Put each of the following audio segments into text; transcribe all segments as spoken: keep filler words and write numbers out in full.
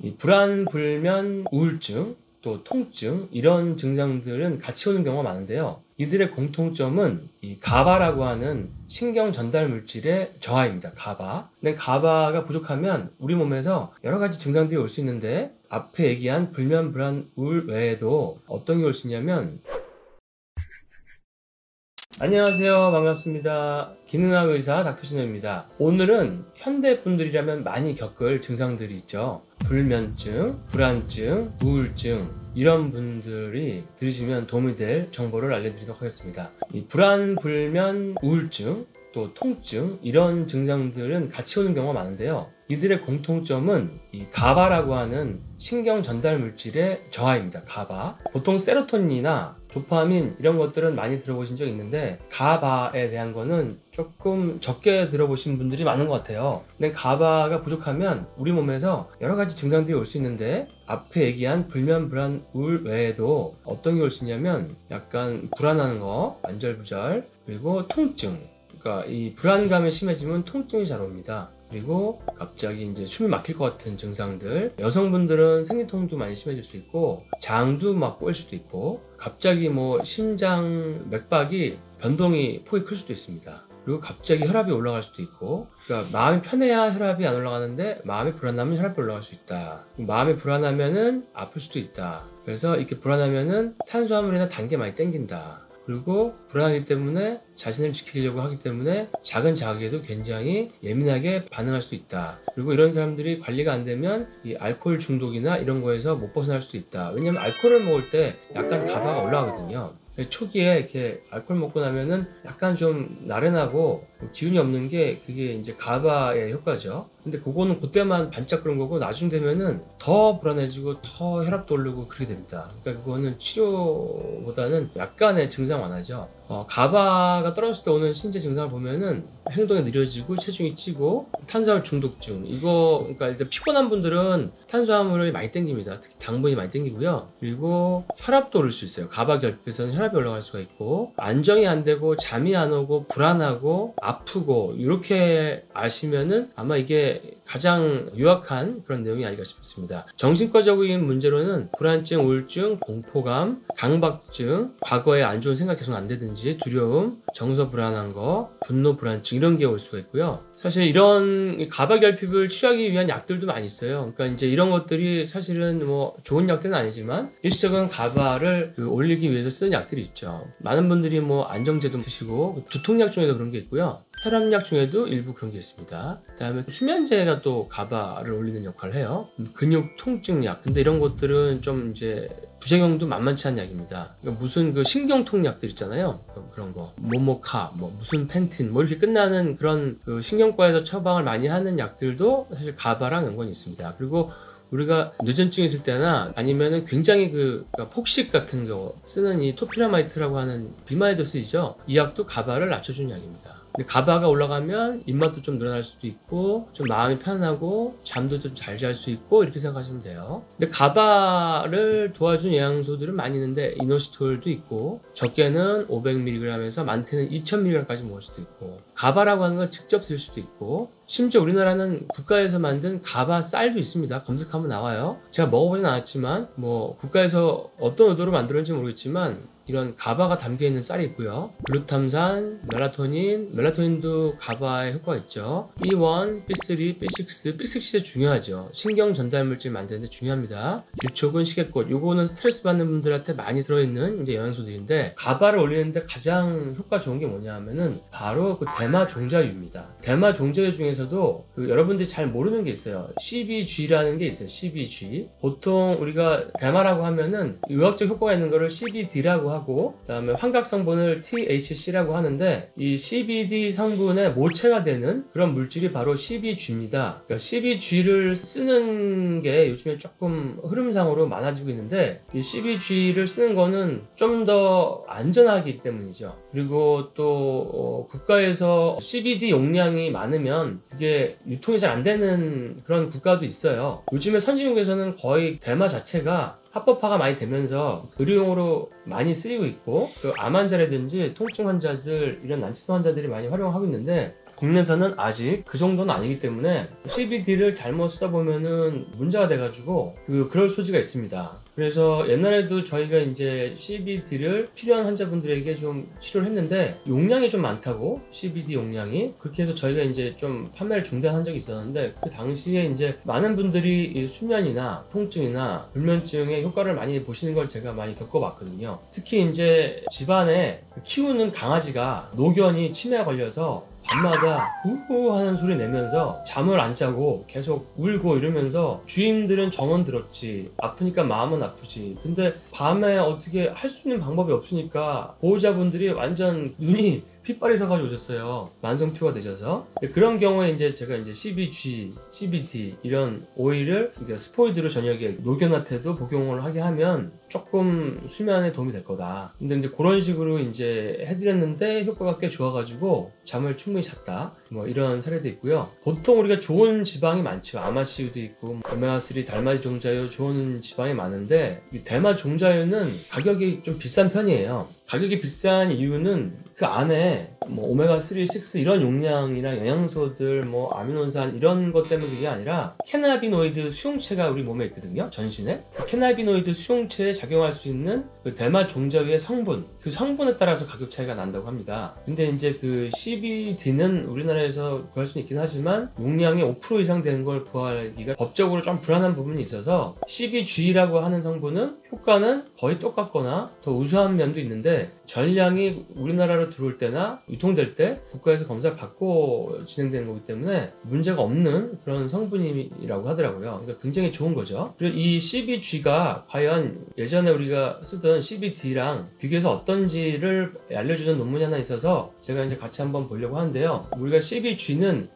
이 불안, 불면, 우울증, 또 통증 이런 증상들은 같이 오는 경우가 많은데요. 이들의 공통점은 이 가바라고 하는 신경 전달 물질의 저하입니다. 가바. 근데 가바가 부족하면 우리 몸에서 여러 가지 증상들이 올 수 있는데 앞에 얘기한 불면, 불안, 우울 외에도 어떤 게 올 수 있냐면 안녕하세요. 반갑습니다. 기능학 의사 닥터신호입니다. 오늘은 현대분들이라면 많이 겪을 증상들이 있죠. 불면증, 불안증, 우울증 이런 분들이 들으시면 도움이 될 정보를 알려드리도록 하겠습니다. 이 불안, 불면, 우울증, 또 통증 이런 증상들은 같이 오는 경우가 많은데요. 이들의 공통점은 이 가바라고 하는 신경 전달 물질의 저하입니다. 가바. 보통 세로토닌이나 도파민 이런 것들은 많이 들어보신 적 있는데 가바에 대한 거는 조금 적게 들어보신 분들이 많은 것 같아요. 근데 가바가 부족하면 우리 몸에서 여러 가지 증상들이 올 수 있는데 앞에 얘기한 불면, 불안, 우울 외에도 어떤 게 올 수 있냐면 약간 불안한 거, 안절부절, 그리고 통증. 그러니까 이 불안감이 심해지면 통증이 잘 옵니다. 그리고 갑자기 이제 숨이 막힐 것 같은 증상들, 여성분들은 생리통도 많이 심해질 수 있고 장도 막 꼬일 수도 있고 갑자기 뭐 심장 맥박이 변동이 폭이 클 수도 있습니다. 그리고 갑자기 혈압이 올라갈 수도 있고, 그러니까 마음이 편해야 혈압이 안 올라가는데 마음이 불안하면 혈압이 올라갈 수 있다. 마음이 불안하면은 아플 수도 있다. 그래서 이렇게 불안하면은 탄수화물이나 단 게 많이 땡긴다. 그리고 불안하기 때문에 자신을 지키려고 하기 때문에 작은 자극에도 굉장히 예민하게 반응할 수도 있다. 그리고 이런 사람들이 관리가 안 되면 이 알코올 중독이나 이런 거에서 못 벗어날 수도 있다. 왜냐면 알코올을 먹을 때 약간 가바가 올라가거든요. 초기에 이렇게 알코올 먹고 나면은 약간 좀 나른하고 기운이 없는 게 그게 이제 가바의 효과죠. 근데 그거는 그때만 반짝 그런 거고 나중 되면은 더 불안해지고 더 혈압도 오르고 그렇게 됩니다. 그러니까 그거는 치료보다는 약간의 증상 완화죠. 어, 가바가 떨어졌을 때 오는 신체 증상을 보면은 행동이 느려지고 체중이 찌고 탄수화물 중독증 이거 그러니까 일단 피곤한 분들은 탄수화물이 많이 땡깁니다. 특히 당분이 많이 땡기고요. 그리고 혈압도 오를 수 있어요. 가바 결핍에서는 혈압이 올라갈 수가 있고 안정이 안 되고 잠이 안 오고 불안하고 아프고 이렇게 아시면은 아마 이게 가장 유약한 그런 내용이 아닐까 싶습니다. 정신과적인 문제로는 불안증, 우울증, 공포감, 강박증, 과거에 안 좋은 생각 계속 안 되든지 두려움, 정서 불안한 거, 분노 불안증 이런 게 올 수가 있고요. 사실 이런 가바 결핍을 치료하기 위한 약들도 많이 있어요. 그러니까 이제 이런 것들이 사실은 뭐 좋은 약들은 아니지만 일시적인 가바를 그 올리기 위해서 쓰는 약들이 있죠. 많은 분들이 뭐 안정제도 드시고 두통약 중에도 그런 게 있고요. 혈압약 중에도 일부 그런 게 있습니다. 그 다음에 수면제가 또 가바를 올리는 역할을 해요. 근육 통증약. 근데 이런 것들은 좀 이제 부작용도 만만치 않은 약입니다. 그러니까 무슨 그 신경통약들 있잖아요. 그런 거. 모모카, 뭐 무슨 펜틴, 뭐 이렇게 끝나는 그런 그 신경과에서 처방을 많이 하는 약들도 사실 가바랑 연관이 있습니다. 그리고 우리가 뇌전증 있을 때나 아니면은 굉장히 그 그러니까 폭식 같은 거 쓰는 이 토피라마이트라고 하는 비마에도 쓰이죠. 이 약도 가바를 낮춰주는 약입니다. 근데 가바가 올라가면 입맛도 좀 늘어날 수도 있고 좀 마음이 편하고 잠도 좀 잘 잘 수 있고 이렇게 생각하시면 돼요. 근데 가바를 도와준 영양소들은 많이 있는데 이노시톨도 있고 적게는 오백 밀리그램에서 많게는 이천 밀리그램까지 먹을 수도 있고 가바라고 하는 건 직접 쓸 수도 있고 심지어 우리나라는 국가에서 만든 가바 쌀도 있습니다. 검색하면 나와요. 제가 먹어보진 않았지만 뭐 국가에서 어떤 의도로 만들었는지 모르겠지만 이런 가바가 담겨있는 쌀이 있고요. 글루탐산, 멜라토닌, 멜라토닌도 가바에 효과가 있죠. 비 원, 비 쓰리, 비 식스, 비 식스 진짜 중요하죠. 신경 전달 물질 만드는데 중요합니다. 길초근, 시계꽃, 요거는 스트레스 받는 분들한테 많이 들어있는 이제 영양소들인데 가바를 올리는데 가장 효과 좋은 게 뭐냐 하면은 바로 그 대마 종자유입니다. 대마 종자유 중에서도 그 여러분들이 잘 모르는 게 있어요. 씨비지라는 게 있어요. 씨비지. 보통 우리가 대마라고 하면은 의학적 효과가 있는 거를 씨비디라고 하고 하고 그다음에 환각 성분을 티에이치씨라고 하는데 이 씨비디 성분의 모체가 되는 그런 물질이 바로 씨비지입니다. 그러니까 씨비지를 쓰는 게 요즘에 조금 흐름상으로 많아지고 있는데 이 씨비지를 쓰는 거는 좀 더 안전하기 때문이죠. 그리고 또 어, 국가에서 씨비디 용량이 많으면 이게 유통이 잘 안 되는 그런 국가도 있어요. 요즘에 선진국에서는 거의 대마 자체가 합법화가 많이 되면서 의료용으로 많이 쓰이고 있고 그 암 환자라든지 통증 환자들 이런 난치성 환자들이 많이 활용하고 있는데 국내에서는 아직 그 정도는 아니기 때문에 씨비디를 잘못 쓰다 보면은 문제가 돼가지고 그 그럴 소지가 있습니다. 그래서 옛날에도 저희가 이제 씨비디를 필요한 환자분들에게 좀 치료를 했는데 용량이 좀 많다고, 씨비디 용량이, 그렇게 해서 저희가 이제 좀 판매를 중단한 적이 있었는데, 그 당시에 이제 많은 분들이 이 수면이나 통증이나 불면증에 효과를 많이 보시는 걸 제가 많이 겪어봤거든요. 특히 이제 집안에 키우는 강아지가 노견이 치매가 걸려서 밤마다 우우 하는 소리 내면서 잠을 안 자고 계속 울고 이러면서 주인들은 정은 들었지, 아프니까 마음은 아프지, 근데 밤에 어떻게 할 수 있는 방법이 없으니까 보호자분들이 완전 눈이 핏발이 서가지고 오셨어요. 만성 피로가 되셔서. 그런 경우에 이제 제가 이제 씨비지, 씨비디 이런 오일을 스포이드로 저녁에 노견한테도 복용을 하게 하면 조금 수면에 도움이 될 거다. 근데 이제 그런 식으로 이제 해드렸는데 효과가 꽤 좋아가지고 잠을 충분히 잤다. 뭐 이런 사례도 있고요. 보통 우리가 좋은 지방이 많죠. 아마씨유도 있고 오메가삼 달맞이 종자유 좋은 지방이 많은데 이 대마 종자유는 가격이 좀 비싼 편이에요. 가격이 비싼 이유는 그 안에 뭐 오메가삼, 육 이런 용량이나 영양소들, 뭐 아미노산 이런 것 때문에 그게 아니라 캐나비노이드 수용체가 우리 몸에 있거든요. 전신에. 그 캐나비노이드 수용체에 작용할 수 있는 그 대마 종자유의 성분, 그 성분에 따라서 가격 차이가 난다고 합니다. 근데 이제 그 씨비디는 우리나라에서 구할 수는 있긴 하지만 용량이 오 퍼센트 이상 되는 걸 구하기가 법적으로 좀 불안한 부분이 있어서 씨비지라고 하는 성분은 효과는 거의 똑같거나 더 우수한 면도 있는데 전량이 우리나라로 들어올 때나 유통될 때 국가에서 검사를 받고 진행되는 거기 때문에 문제가 없는 그런 성분이라고 하더라고요. 그러니까 굉장히 좋은 거죠. 그리고 이 씨비지가 과연 예전에 우리가 쓰던 씨비디랑 비교해서 어떤지를 알려주는 논문이 하나 있어서 제가 이제 같이 한번 보려고 하는데요. 우리가 씨비지는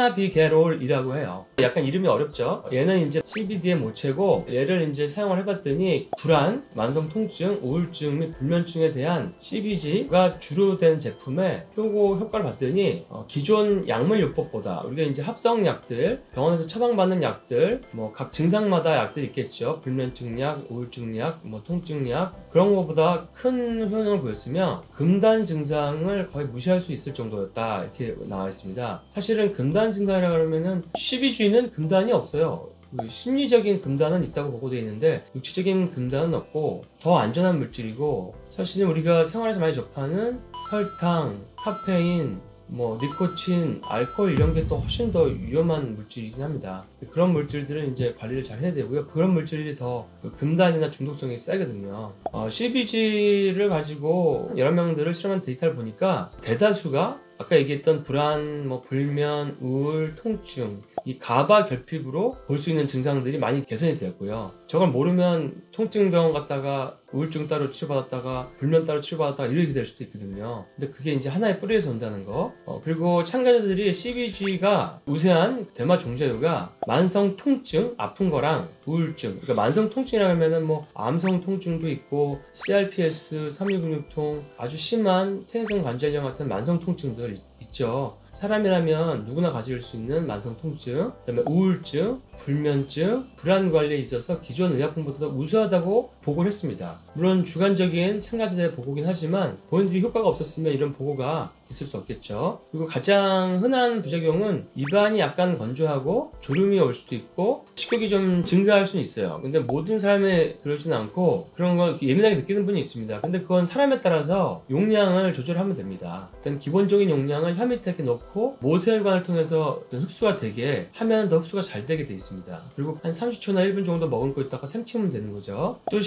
캐나비게롤이라고 해요. 약간 이름이 어렵죠. 얘는 이제 씨비디의 모체고 얘를 이제 사용을 해봤더니 불안, 만성 통증, 우울증 및 불면증에 대한 씨비지가 주로 된 제품에 효고 효과를 봤더니 어, 기존 약물요법보다 우리가 이제 합성약들, 병원에서 처방받는 약들, 뭐 각 증상마다 약들이 있겠죠. 불면증약, 우울증약, 뭐 통증약, 그런 것보다 큰 효능을 보였으며 금단 증상을 거의 무시할 수 있을 정도였다, 이렇게 나와 있습니다. 사실은 금단 증상이라고 하면은 씨비지는 금단이 없어요. 그 심리적인 금단은 있다고 보고되어 있는데 육체적인 금단은 없고 더 안전한 물질이고, 사실은 우리가 생활에서 많이 접하는 설탕, 카페인, 뭐 니코틴, 알코올 이런 게 또 훨씬 더 위험한 물질이긴 합니다. 그런 물질들은 이제 관리를 잘 해야 되고요. 그런 물질이 더 금단이나 중독성이 세거든요. 어, 씨비지를 가지고 여러 명들을 실험한 데이터를 보니까 대다수가 아까 얘기했던 불안, 뭐 불면, 우울, 통증, 이 가바 결핍으로 볼 수 있는 증상들이 많이 개선이 되었고요. 저걸 모르면 통증병원 갔다가 우울증 따로 치료받았다가 불면 따로 치료받았다가 이렇게 될 수도 있거든요. 근데 그게 이제 하나의 뿌리에서 온다는 거. 어, 그리고 참가자들이 씨비지가 우세한 대마 종자유가 만성 통증, 아픈 거랑 우울증, 그러니까 만성 통증이라고 하면은 뭐 암성 통증도 있고 씨알피에스, 삼육육통, 아주 심한 퇴행성 관절염 같은 만성 통증들 있, 있죠. 사람이라면 누구나 가질 수 있는 만성 통증, 그다음에 우울증, 불면증, 불안 관리에 있어서 기존 의약품보다 우수하다고 보고를 했습니다. 물론 주관적인 참가자들의 보고긴 하지만 본인들이 효과가 없었으면 이런 보고가 있을 수 없겠죠. 그리고 가장 흔한 부작용은 입안이 약간 건조하고 졸음이 올 수도 있고 식욕이 좀 증가할 수는 있어요. 근데 모든 사람에 그러진 않고 그런 거 예민하게 느끼는 분이 있습니다. 근데 그건 사람에 따라서 용량을 조절하면 됩니다. 일단 기본적인 용량을 혀 밑에 이렇게 넣고 모세혈관을 통해서 흡수가 되게 하면 더 흡수가 잘 되게 돼 있습니다. 그리고 한 삼십 초나 일 분 정도 머금고 있다가 삼키면 되는 거죠. 또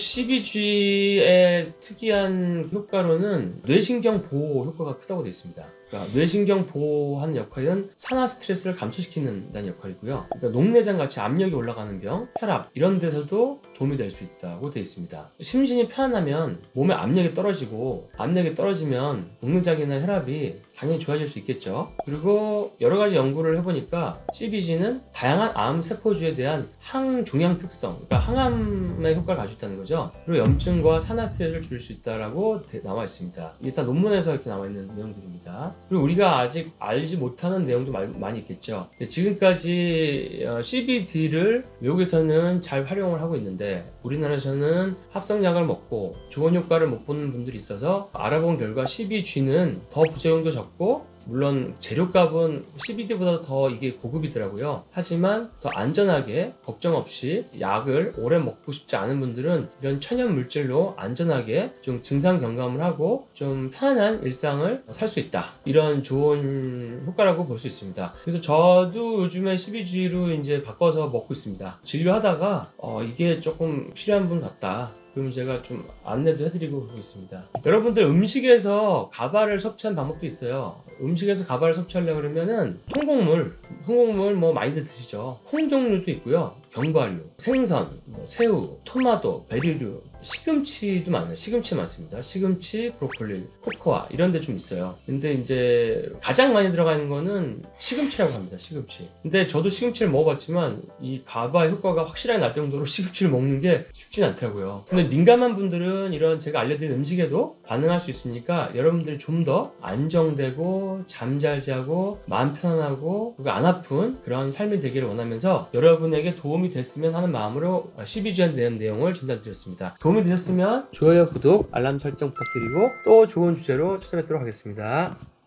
씨비지의 특이한 효과로는 뇌신경 보호 효과가 크다고 되어 있습니다. 그러니까 뇌신경 보호하는 역할은 산화 스트레스를 감소시키는 역할이고요. 그러니까 녹내장 같이 압력이 올라가는 병, 혈압 이런 데서도 도움이 될 수 있다고 되어 있습니다. 심신이 편안하면 몸의 압력이 떨어지고 압력이 떨어지면 녹내장이나 혈압이 당연히 좋아질 수 있겠죠. 그리고 여러 가지 연구를 해보니까 씨비지는 다양한 암 세포주에 대한 항종양 특성, 그러니까 항암의 효과를 가지고 있다는 거죠. 그리고 염증과 산화 스트레스를 줄일 수 있다라고 나와 있습니다. 일단 논문에서 이렇게 나와 있는 내용들입니다. 그리고 우리가 아직 알지 못하는 내용도 많이 있겠죠. 씨비디를 외국에서는 잘 활용을 하고 있는데 우리나라에서는 합성약을 먹고 좋은 효과를 못 보는 분들이 있어서 알아본 결과 씨비지는 더 부작용도 적고 물론 재료값은 씨비디보다 더 이게 고급이더라고요. 하지만 더 안전하게 걱정 없이 약을 오래 먹고 싶지 않은 분들은 이런 천연 물질로 안전하게 좀 증상 경감을 하고 좀 편안한 일상을 살 수 있다. 이런 좋은 효과라고 볼 수 있습니다. 그래서 저도 요즘에 씨비지로 이제 바꿔서 먹고 있습니다. 진료하다가 어, 이게 조금 필요한 분 같다. 그럼 제가 좀 안내도 해드리고 그러고 있습니다. 여러분들 음식에서 가발을 섭취하는 방법도 있어요. 음식에서 가발을 섭취하려고 그러면은 통곡물, 통곡물 뭐 많이들 드시죠. 콩 종류도 있고요. 견과류, 생선, 뭐 새우, 토마토, 베리류, 시금치도 많아요. 시금치 많습니다. 시금치, 브로콜리, 코코아 이런 데 좀 있어요. 근데 이제 가장 많이 들어가 있는 거는 시금치라고 합니다. 시금치. 근데 저도 시금치를 먹어봤지만 이 가바 효과가 확실하게 날 정도로 시금치를 먹는 게 쉽진 않더라고요. 근데 민감한 분들은 이런 제가 알려드린 음식에도 반응할 수 있으니까 여러분들이 좀 더 안정되고 잠 잘 자고 마음 편안하고 그리고 안 아픈 그런 삶이 되기를 원하면서 여러분에게 도움이 됐으면 하는 마음으로 씨비지에 대한 내용을 전달드렸습니다. 도움이 되셨으면 좋아요, 구독, 알람 설정 부탁드리고 또 좋은 주제로 찾아뵙도록 하겠습니다.